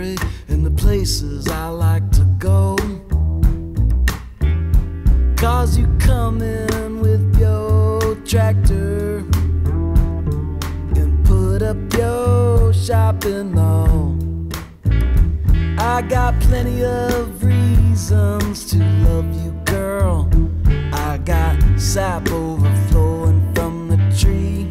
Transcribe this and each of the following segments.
itinerary and the places I like to go. 'Cause you come in with your tractor and put up your shopping mall. I got plenty of reasons to love you, girl. I got sap overflowing from the tree.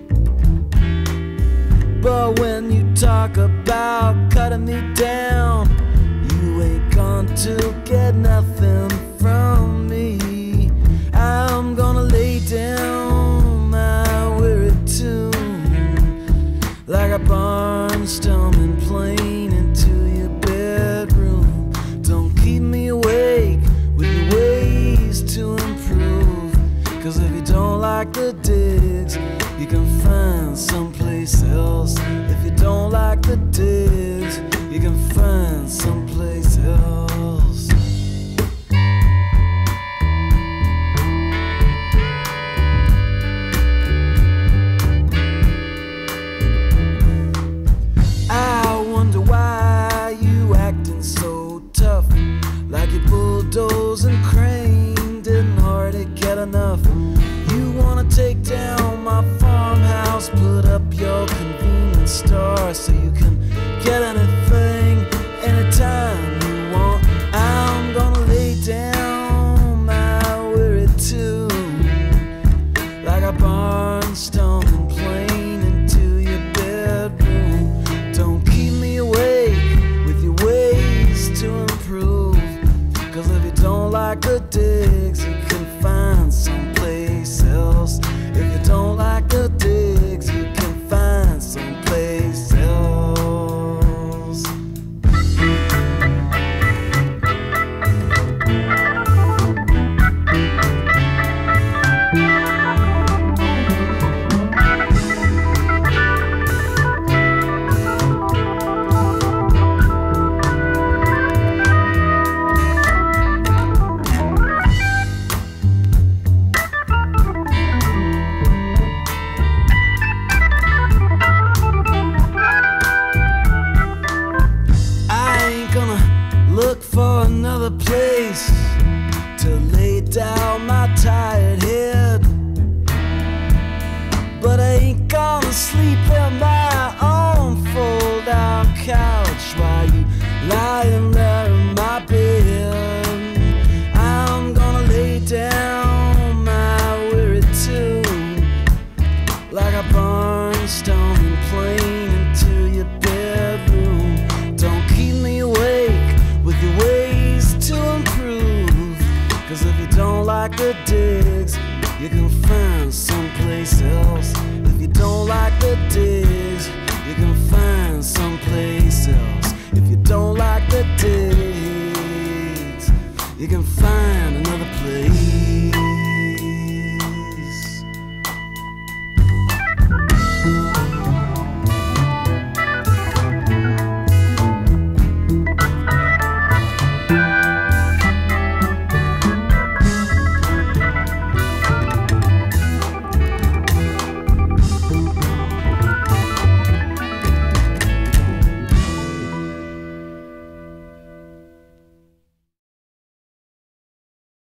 But when you talk about cutting me down, you ain't going to get nothing from me. I'm gonna lay down my weary tune like a barnstorming plane into your bedroom. Don't keep me awake with your ways to improve. 'Cause if you don't like the digs, you can find someplace else. If you don't like the digs, you can find someplace else. I wonder why you acting so tough, like your bulldoze and crane didn't hardly get enough. You wanna take down my farmhouse, put up your convenience store so you can get anything anytime you want. I'm gonna lay down my weary tune like a barnstorming plane into your bedroom. Don't keep me awake with your ways to improve. 'Cause if you don't like the digs, you can find someplace else. If you don't like the digs, you can find someplace else. Look for another place to lay down my tired head, but I ain't gonna sleep in my own fold-out couch while you lying there in my bed. I'm gonna lay down my weary tune like a barnstorming plane into your bedroom. Don't keep me awake with your ways to improve. 'Cause if you don't like the digs, you can find someplace else. If you don't like the digs, you can find someplace else. If you don't like the digs, you can find